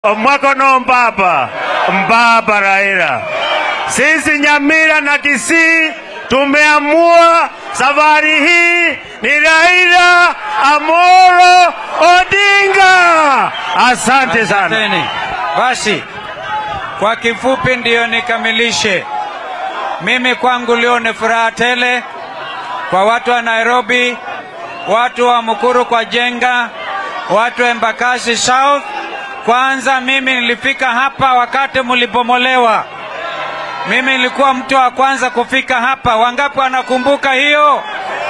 Mwakono mbaba Raila. Sisi Nyamira na Kisii tumeamua safari hii ni Raila Amolo Odinga. Asante sana. Basi kwa kifupi ndio nikamilishe. Mimi kwangu leo ni furaha tele kwa watu wa Nairobi, watu wa Mukuru kwa Jenga, watu wa Embakasi South. Kwanza mimi nilifika hapa wakati mlipomolewa. Mimi nilikuwa mtu wa kwanza kufika hapa. Wangapi wanakumbuka hiyo?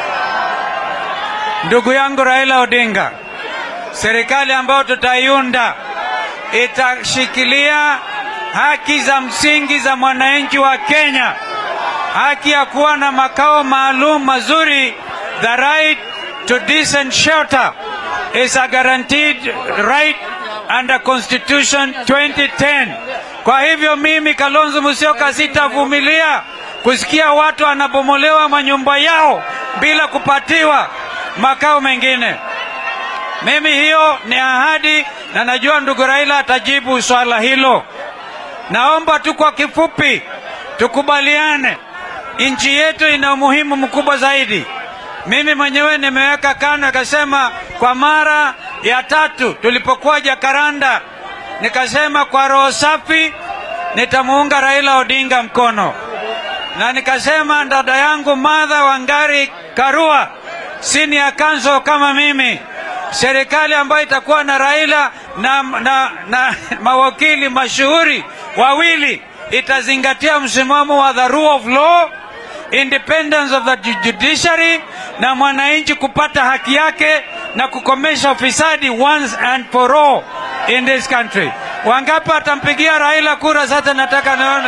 Ndugu yangu Raila Odinga, serikali ambayo tutaiunda itashikilia haki za msingi za mwananchi wa Kenya. Haki ya kuwa na makao maalum mazuri, the right to decent shelter is a guaranteed right under Constitution 2010. Kwa hivyo mimi Kalonzo Musyoka sitavumilia kusikia watu wanabomolewa manyumba yao bila kupatiwa makao mengine. Mimi hiyo ni ahadi na najua ndugu Raila atajibu swala hilo. Naomba tu kwa kifupi tukubaliane, nchi yetu ina umuhimu mkubwa zaidi. Mimi mwenyewe nimeweka kando, nikasema kwa mara ya 3 tulipokuwa Jakaranda, nikasema kwa roho safi nitamuunga Raila Odinga mkono. Na nikasema dada yangu Martha Wangari Karua, senior counsel kama mimi, serikali ambayo itakuwa na Raila na mawakili mashuhuri wawili itazingatia msimamo wa the rule of law, independence of the judiciary, na mwananchi kupata haki yake na kukomesha ufisadi once and for all in this country. Wangapi atampigia Raila kura? Sasa nataka nione.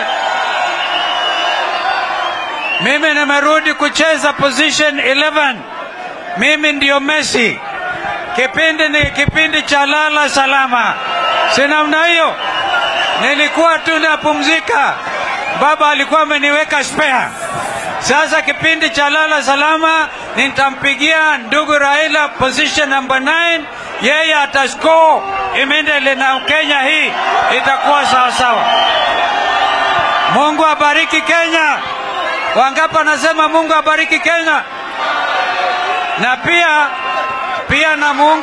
Mimi nimerudi kucheza position 11. Mimi ndio Messi. Kipindi ni kipindi cha lala salama. Si namna hiyo? Nilikuwa tu napumzika. Baba alikuwa ameniweka spare. Sasa kipindi cha lala salama nitampigia ndugu Raila position number 9. Yeye atascore immediately na Kenya hii itakuwa sawa sawa. Mungu abariki Kenya. Wangapi anasema Mungu abariki Kenya? Na pia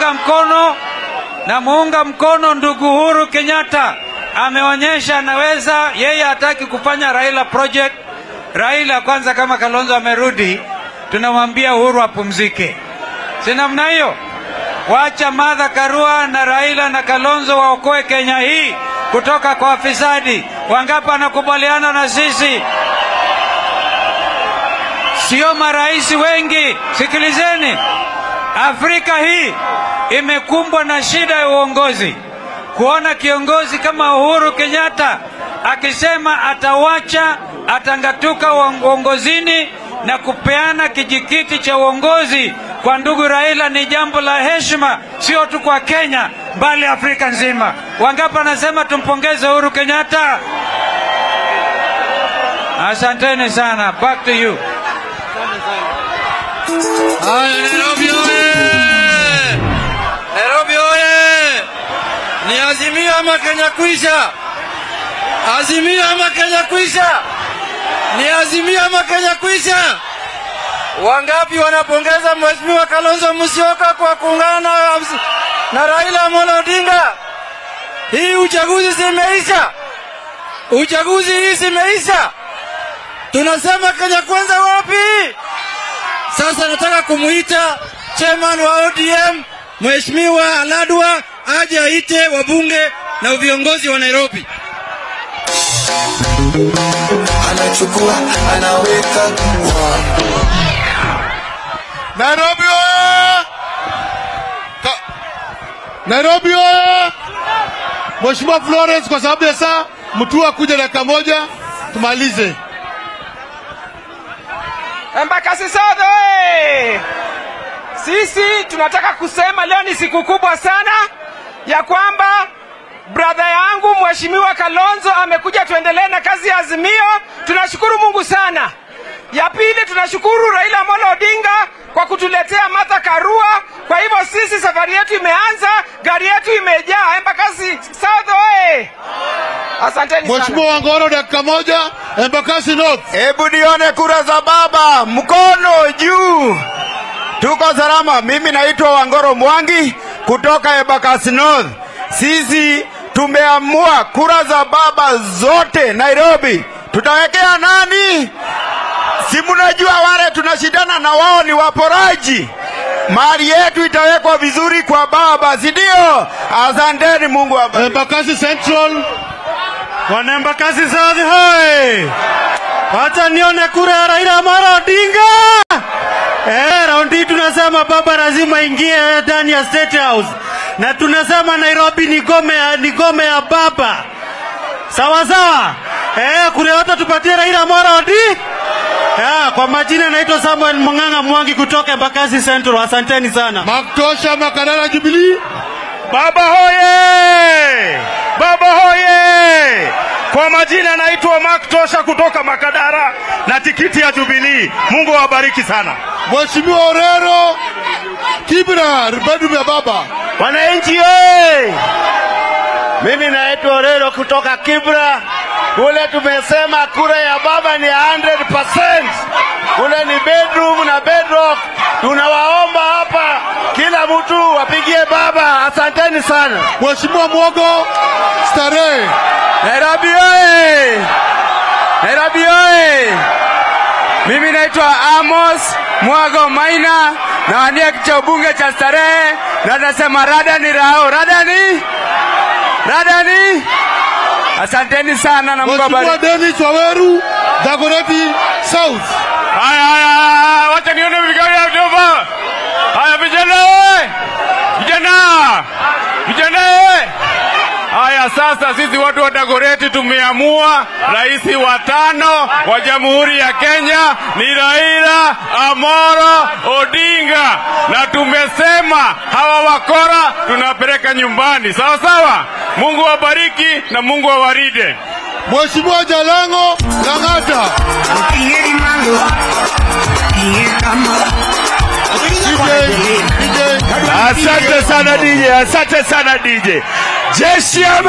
namuunga mkono ndugu Uhuru Kenyatta. Ameonyesha anaweza, yeye hataki kufanya Raila project. Raila kwanza, kama Kalonzo amerudi, tunamwambia Uhuru apumzike. Si namna hiyo? Wacha Martha Karua na Raila na Kalonzo waokoe Kenya hii kutoka kwa fisadi. Wangapi anakubaliana na sisi? Sio marais wengi. Sikilizeni, Afrika hii imekumbwa na shida ya uongozi. Kuona kiongozi kama Uhuru Kenyatta akisema atawacha, atangatuka uongozini na kupeana kijikiti cha uongozi kwa ndugu Raila ni jambo la heshima, sio tu kwa Kenya bali Afrika nzima. Wangapi anasema tumpongeze Uhuru Kenyatta? Asanteni sana. Back to you. Nairobi oye! Nairobi oye! Ni Azimio ama Kenya kuisha? Azimio ama Kenya kuisha? Ni Azimio ama Kenya kuisha? Wangapi wanapongeza Mheshimiwa Kalonzo Musyoka kwa kuungana na Raila Amolo Odinga? Hii uchaguzi zimeisha. Uchaguzi hii zimeisha. Tunasema Kenya kwanza wapi? Sasa nataka kumuita chairman wa ODM Mheshimiwa Aladwa aje aite wabunge na viongozi wa Nairobi. Anachukua anaweka Nairobi oye! Nairobi oye! Mheshimiwa Florence, kwa sababu ya saa Mutua kuja dakika moja tumalize. Embakasi South oye! Sisi tunataka kusema leo ni siku kubwa sana ya kwamba brother yangu Mheshimiwa Kalonzo amekuja tuendelee na kazi ya Azimio. Tunashukuru Mungu sana. Ya pili, tunashukuru Raila Amolo Odinga kwa kutuletea Martha Karua. Kwa hivyo sisi safari yetu imeanza, gari yetu imejaa. Embakasi South oye! Asanteni sana. Mheshimiwa Wangoro, dakika moja. Embakasi North. Hebu nione kura za baba, mkono juu. Tuko salama. Mimi naitwa Wangoro Mwangi kutoka Embakasi North. Sisi tumeamua kura za baba zote Nairobi tutawekea nani? Si mnajua wale tunashindana na wao ni waporaji. Mali yetu itawekwa vizuri kwa baba, si ndio? Asanteni, Mungu awabariki. Embakasi Central. Wana Embakasi South hoi! Wacha nione kura ya Raila Amolo Odinga. Raundi tunasema baba lazima ingie ndani ya State House. Na tunasema Nairobi ni gome ya baba. Sawa sawa? Kura yote tupatie Raila Amolo Odinga. Kwa majina naitwa Samuel Munganga Mwangi kutoka Embakasi Central. Asanteni sana. Maktosha Makadara Jubilee. Baba hoye! Baba hoye! Kwa majina naitwa Maktosha kutoka Makadara na tikiti ya Jubilee. Mungu awabariki sana. Mheshimiwa Orero Kibra, bedroom ya baba. Wananchi oye! Mimi naitwa Orero kutoka Kibra. Kule tumesema kura ya baba ni 100%. Kule ni bedroom na bedrock. Tunawaomba hapa kila mtu wapigie baba. Asanteni sana. Mheshimiwa Mwogo Starehe. Nairobi oye! Nairobi oye! Mimi naitwa Amos Mwago Maina na wania kiti cha ubunge cha Starehe na nasema rada ni rao. Radani. Asanteni sana na Mungu awabariki. Mheshimiwa Dennis Waweru Dagoretti South. Haya, wacha nione vigari ya Doba. Haya vijana. Haya sasa sisi watu wa Dagoretti tumeamua rais wa 5 wa Jamhuri ya Kenya ni Raila Amolo Odinga. Na tumesema hawa wakora tunapeleka nyumbani. Sawa sawa? Mungu awabariki na Mungu awarinde. Mheshimiwa Jalango Lang'ata. Asante sana DJ. Jeshi ya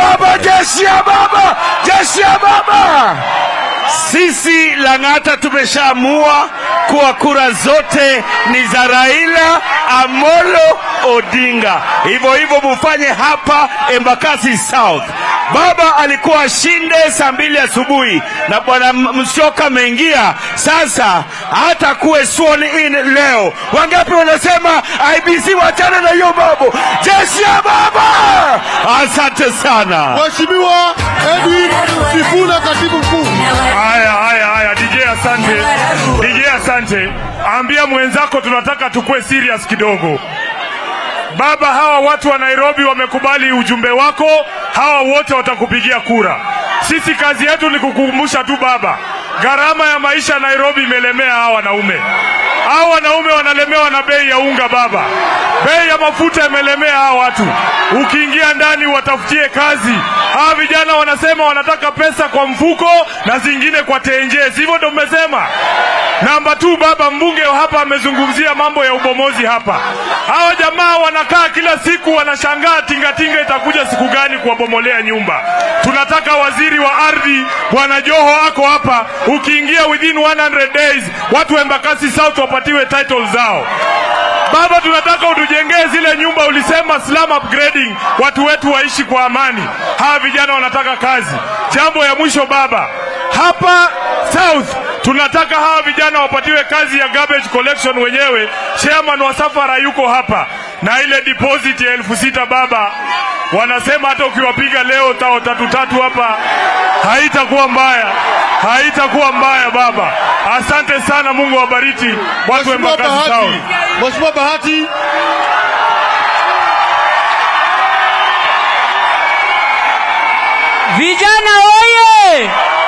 baba. Sisi Lang'ata tumeshaamua kuwa kura zote ni za Raila Amolo Odinga. Hivyo mufanye hapa Embakasi South. Baba alikuwa ashinde saa 2 asubuhi na bwana Musyoka ameingia. Sasa hata kuwe sworn in leo. Wangapi wanasema IBC wachana na hiyo mambo? Jeshi ya baba. Asante sana. Mheshimiwa Edwin Sifuna katibu mkuu. Haya DJ asante. Ambia mwenzako tunataka tukue serious kidogo. Baba, hawa watu wa Nairobi wamekubali ujumbe wako. Hawa wote watakupigia kura. Sisi kazi yetu ni kukumbusha tu baba, gharama ya maisha Nairobi imelemea hawa wanaume. Hawa wanaume wanalemewa na bei ya unga baba. Bei ya mafuta imelemea hawa watu. Ukiingia ndani watafutie kazi. Hawa vijana wanasema wanataka pesa kwa mfuko na zingine kwa tenje. Sivyo ndio mmesema? Namba 2 baba, mbunge hapa amezungumzia mambo ya ubomozi hapa. Hawa jamaa wanakaa kila siku wanashangaa tingatinga itakuja siku gani kuwabomolea nyumba. Tunataka waziri wa ardhi Bwana Joho ako hapa. Ukiingia within 100 days watu wa Embakasi South wapatiwe title zao. Baba, tunataka utujengee zile nyumba ulisema slum upgrading, watu wetu waishi kwa amani. Hawa vijana wanataka kazi. Jambo ya mwisho baba, hapa South tunataka hawa vijana wapatiwe kazi ya garbage collection wenyewe. Chairman wa Safara yuko hapa na ile deposit ya 6,000 baba. Wanasema hata ukiwapiga leo tao 3 hapa haitakuwa mbaya baba. Asante sana, Mungu awabariki watu wa Embakasi South. Mheshimiwa Bahati. Vijana oye!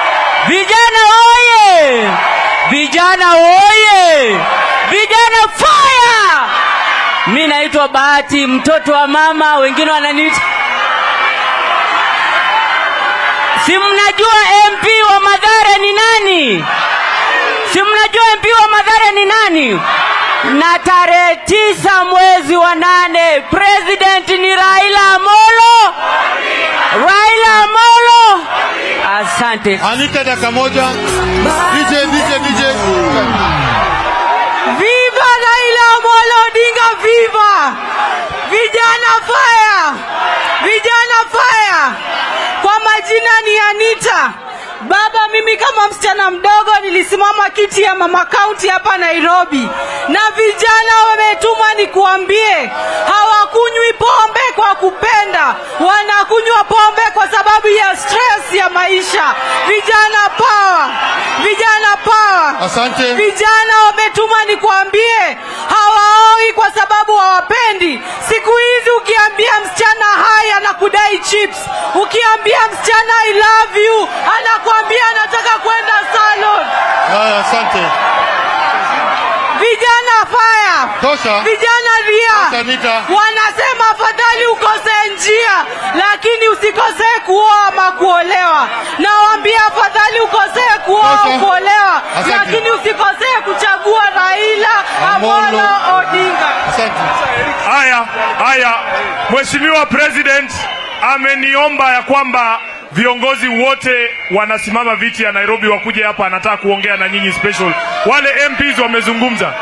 Vijana fire! Mimi naitwa Bahati, mtoto wa mama, wengine wananiita. Si mnajua MP wa Mathare ni nani? Si mnajua MP wa Mathare ni nani? Na tarehe 9 mwezi wa 8 president ni Raila Amolo. Raila Amolo. Asante. Anita dakika moja. DJ. Viva Raila Amolo Odinga, viva! Vijana fire! Vijana fire! Kwa majina ni Anita. Baba, mimi kama msichana mdogo nilisimama kiti ya mama county hapa Nairobi. Na vijana wametuma nikuambie, hawakunywi pombe kwa kupenda, wanakunywa pombe kwa sababu ya stress ya maisha. Vijana power! Vijana power! Asante. Vijana wametuma nikuambie, hawaoi kwa sababu hawapendi. Siku hizi ukiambia msichana haya na kudai chips, ukiambia msichana I love you, anakuambia anataka kwenda salon. Asante. Vijana fire. Tosha. Vijana ria. Anita. Wanasema afadhali ukose njia, lakini usikose kuoa ama kuolewa. Nawaambia afadhali ukose kuoa au kuolewa, lakini usikose kuchagua Raila Amolo Odinga. Asante. Haya, Mheshimiwa President ameniomba ya kwamba viongozi wote wanasimama viti ya Nairobi wakuje hapa, anataka kuongea na nyinyi special. Wale MPs wamezungumza.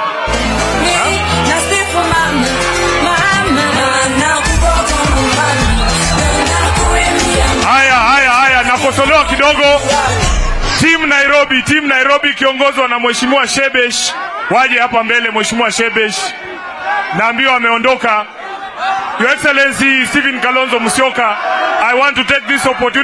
Haya, nakosolewa kidogo. Team Nairobi kiongozwa na Mheshimiwa Shebesh, waje hapa mbele. Mheshimiwa Shebesh naambiwa ameondoka. Your Excellency Stephen Kalonzo Musyoka, I want to take this opportunity